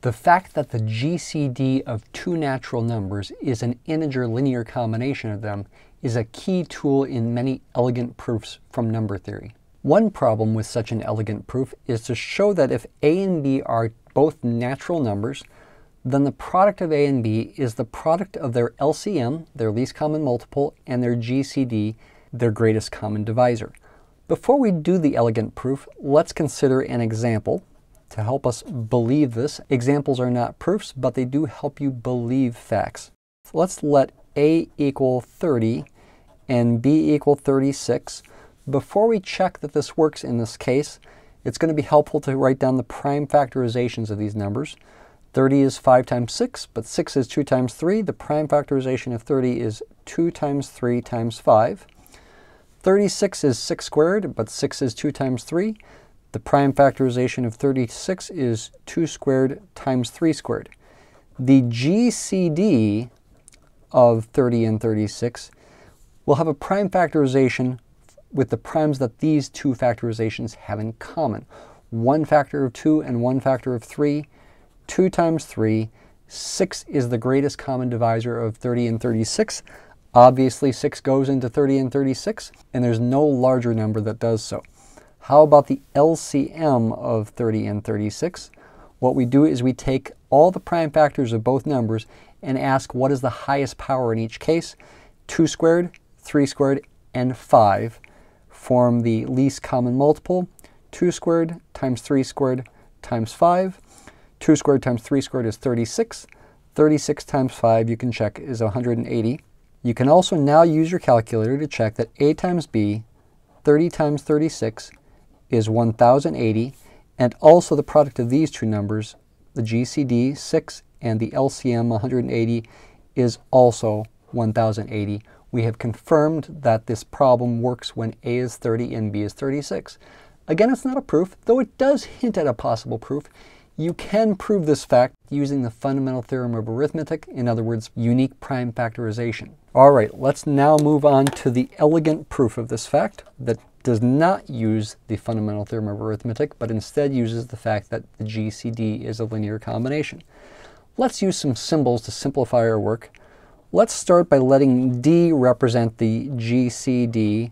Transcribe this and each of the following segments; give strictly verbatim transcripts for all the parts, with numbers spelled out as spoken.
The fact that the G C D of two natural numbers is an integer linear combination of them is a key tool in many elegant proofs from number theory. One problem with such an elegant proof is to show that if a and b are both natural numbers, then the product of a and b is the product of their L C M, their least common multiple, and their G C D, their greatest common divisor. Before we do the elegant proof, let's consider an example to help us believe this. Examples are not proofs, but they do help you believe facts. So let's let a equal thirty and b equal thirty-six. Before we check that this works in this case, it's going to be helpful to write down the prime factorizations of these numbers. thirty is five times six, but six is two times three. The prime factorization of thirty is two times three times five. thirty-six is six squared, but six is two times three. The prime factorization of thirty-six is two squared times three squared. The G C D of thirty and thirty-six will have a prime factorization with the primes that these two factorizations have in common. One factor of two and one factor of three. two times three. six is the greatest common divisor of thirty and thirty-six. Obviously, six goes into thirty and thirty-six, and there's no larger number that does so. How about the L C M of thirty and thirty-six? What we do is we take all the prime factors of both numbers and ask what is the highest power in each case. two squared, three squared, and five form the least common multiple. two squared times three squared times five. two squared times three squared is thirty-six. thirty-six times five, you can check, is one hundred eighty. You can also now use your calculator to check that a times b, thirty times thirty-six, is one thousand eighty, and also the product of these two numbers, the G C D, six, and the L C M, one hundred eighty, is also one thousand eighty. We have confirmed that this problem works when a is thirty and b is thirty-six. Again, it's not a proof, though it does hint at a possible proof. You can prove this fact using the fundamental theorem of arithmetic, in other words, unique prime factorization. All right, let's now move on to the elegant proof of this fact that does not use the fundamental theorem of arithmetic, but instead uses the fact that the G C D is a linear combination. Let's use some symbols to simplify our work. Let's start by letting D represent the G C D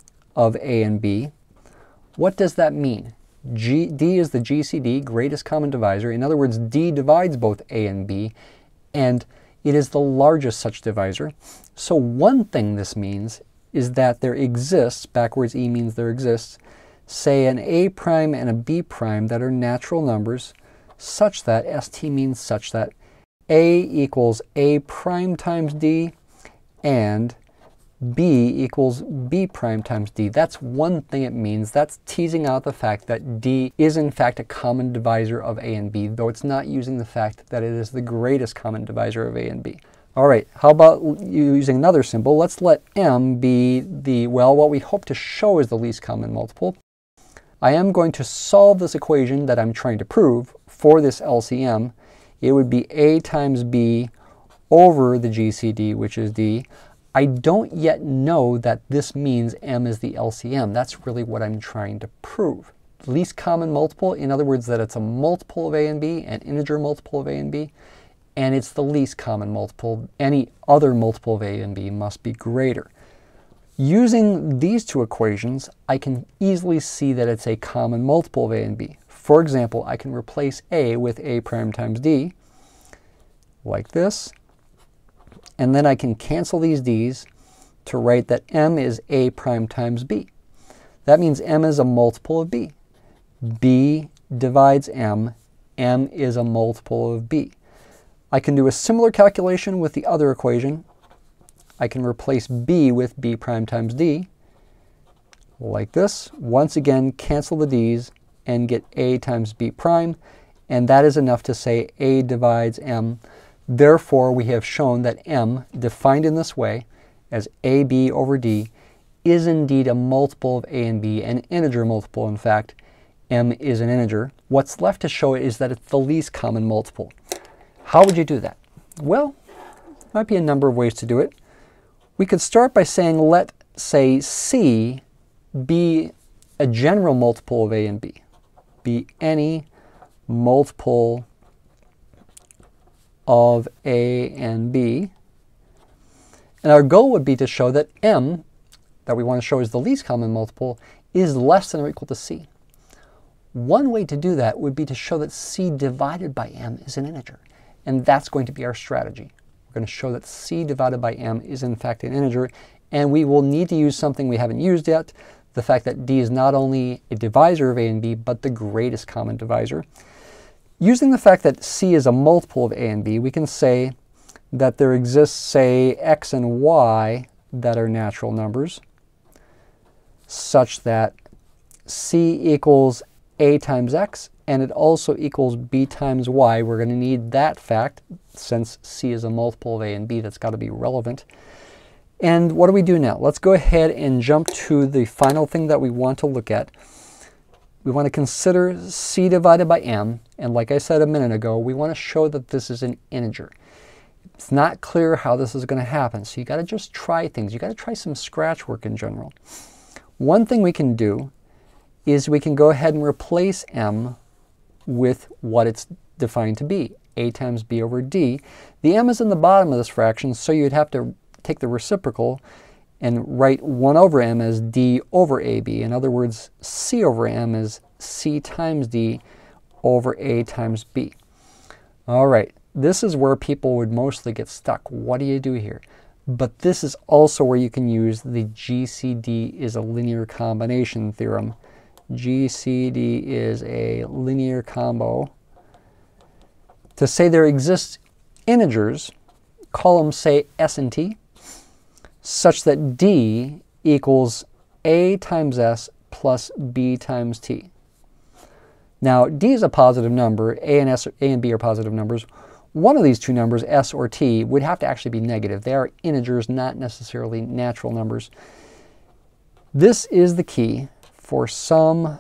of A and B. What does that mean? G, D is the G C D, greatest common divisor. In other words, D divides both A and B, and it is the largest such divisor. So one thing this means is that there exists, backwards E means there exists, say an A prime and a B prime that are natural numbers, such that, S T means such that, A equals A prime times D, and B equals B prime times D. That's one thing it means. That's teasing out the fact that D is in fact a common divisor of A and B, though it's not using the fact that it is the greatest common divisor of A and B. All right, how about using another symbol? Let's let M be the, well, what we hope to show is the least common multiple. I am going to solve this equation that I'm trying to prove for this L C M. It would be A times B over the G C D, which is D. I don't yet know that this means M is the L C M. That's really what I'm trying to prove. Least common multiple, in other words, that it's a multiple of A and B, an integer multiple of A and B, and it's the least common multiple. Any other multiple of A and B must be greater. Using these two equations, I can easily see that it's a common multiple of A and B. For example, I can replace A with A prime times D, like this. And then I can cancel these D's to write that M is A prime times B. That means M is a multiple of B. B divides M. M is a multiple of B. I can do a similar calculation with the other equation. I can replace B with B prime times D, like this. Once again, cancel the D's and get A times B prime. And that is enough to say A divides M. Therefore, we have shown that M, defined in this way, as A B over D, is indeed a multiple of A and B, an integer multiple, in fact. M is an integer. What's left to show is that it's the least common multiple. How would you do that? Well, there might be a number of ways to do it. We could start by saying, let, say, C be a general multiple of A and B. Be any multiple of A and B. And our goal would be to show that M, that we want to show is the least common multiple, is less than or equal to C. One way to do that would be to show that C divided by M is an integer. And that's going to be our strategy. We're going to show that C divided by M is in fact an integer. And we will need to use something we haven't used yet, the fact that D is not only a divisor of A and B, but the greatest common divisor. Using the fact that C is a multiple of A and B, we can say that there exists, say, X and Y that are natural numbers, such that C equals A times X, and it also equals B times Y. We're going to need that fact, since C is a multiple of A and B, that's got to be relevant. And what do we do now? Let's go ahead and jump to the final thing that we want to look at. We want to consider C divided by M, and like I said a minute ago, we want to show that this is an integer. It's not clear how this is going to happen, so you got to just try things. You got to try some scratch work in general. One thing we can do is we can go ahead and replace M with what it's defined to be, A times B over D. The M is in the bottom of this fraction, so you'd have to take the reciprocal and write one over M as D over A B. In other words, C over M is C times D over A times B. All right, this is where people would mostly get stuck. What do you do here? But this is also where you can use the G C D is a linear combination theorem. G C D is a linear combo to say there exist integers, call them say S and T, such that D equals A times S plus B times T. Now, D is a positive number. A and S, A and B are positive numbers. One of these two numbers, S or T, would have to actually be negative. They are integers, not necessarily natural numbers. This is the key for some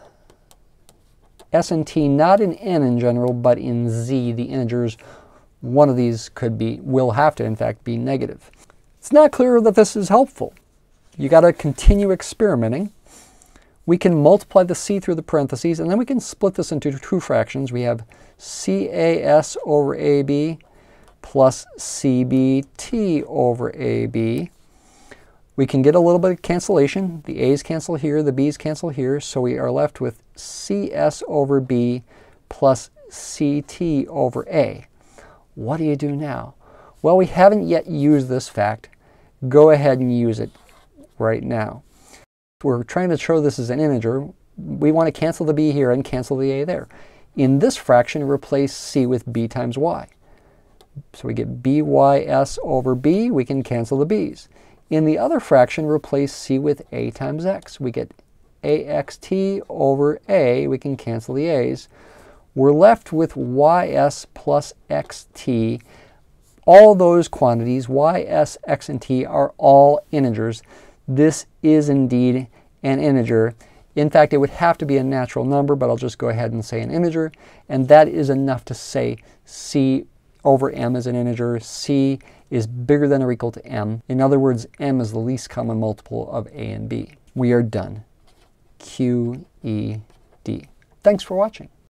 S and T, not in N in general, but in Z, the integers. One of these could be, will have to, in fact, be negative. It's not clear that this is helpful. You got to continue experimenting. We can multiply the C through the parentheses, and then we can split this into two fractions. We have C A S over A B plus C B T over A B. We can get a little bit of cancellation. The A's cancel here, the B's cancel here, so we are left with C S over B plus C T over A. What do you do now? Well, we haven't yet used this fact. Go ahead and use it right now. We're trying to show this is an integer. We want to cancel the B here and cancel the A there. In this fraction, replace C with B times Y. So we get B Y S over B. We can cancel the B's. In the other fraction, replace C with A times X. We get A X T over A. We can cancel the A's. We're left with Y S plus X T. All those quantities, Y, S, X, and T, are all integers. This is indeed an integer. In fact, it would have to be a natural number, but I'll just go ahead and say an integer. And that is enough to say C over M is an integer. C is bigger than or equal to M. In other words, M is the least common multiple of A and B. We are done. Q E D. Thanks for watching.